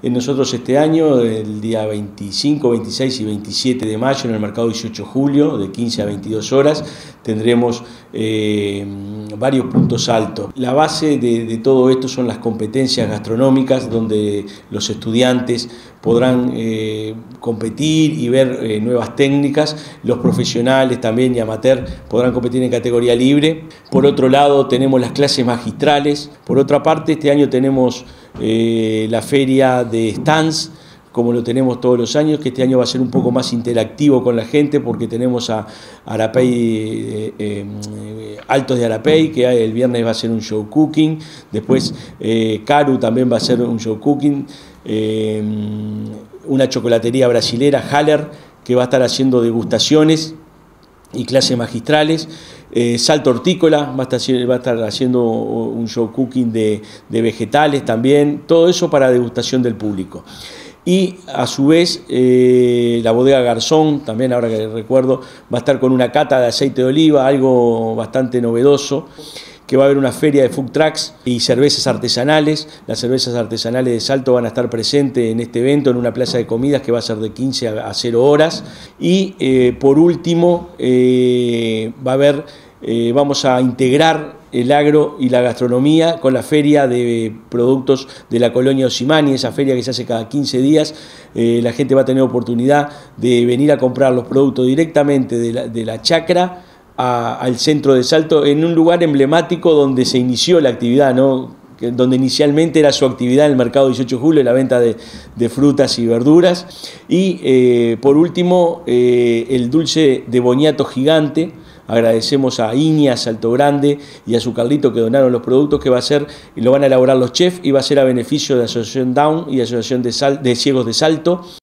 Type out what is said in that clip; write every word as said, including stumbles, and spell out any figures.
Nosotros este año, el día veinticinco, veintiséis y veintisiete de mayo, en el mercado dieciocho de julio, de quince a veintidós horas, tendremos eh, varios puntos altos. La base de, de todo esto son las competencias gastronómicas, donde los estudiantes podrán eh, competir y ver eh, nuevas técnicas. Los profesionales también y amateur podrán competir en categoría libre. Por otro lado, tenemos las clases magistrales. Por otra parte, este año tenemos eh, la feria de stands, como lo tenemos todos los años, que este año va a ser un poco más interactivo con la gente, porque tenemos a Arapey, eh, eh, Altos de Arapey, que el viernes va a ser un show cooking. Después eh, Caru también va a ser un show cooking. Eh, una chocolatería brasilera, Haller, que va a estar haciendo degustaciones y clases magistrales. Eh, Salto Hortícola va a, estar, va a estar haciendo un show cooking de, de vegetales también. Todo eso para degustación del público. Y a su vez eh, la bodega Garzón, también ahora que recuerdo, va a estar con una cata de aceite de oliva, algo bastante novedoso, que va a haber una feria de food trucks y cervezas artesanales. Las cervezas artesanales de Salto van a estar presentes en este evento, en una plaza de comidas que va a ser de quince a cero horas. Y eh, por último, eh, va a haber, eh, vamos a integrar el agro y la gastronomía con la feria de productos de la colonia Osimani, esa feria que se hace cada quince días. Eh, la gente va a tener oportunidad de venir a comprar los productos directamente de la, de la chacra a, al centro de Salto, en un lugar emblemático donde se inició la actividad, ¿no? Donde inicialmente era su actividad en el mercado dieciocho de julio, la venta de, de frutas y verduras. Y eh, por último, eh, el dulce de boniato gigante. Agradecemos a Iña, Salto Grande y a su Carlito que donaron los productos, que va a ser, lo van a elaborar los chefs y va a ser a beneficio de la Asociación Down y Asociación de, Sal, de Ciegos de Salto.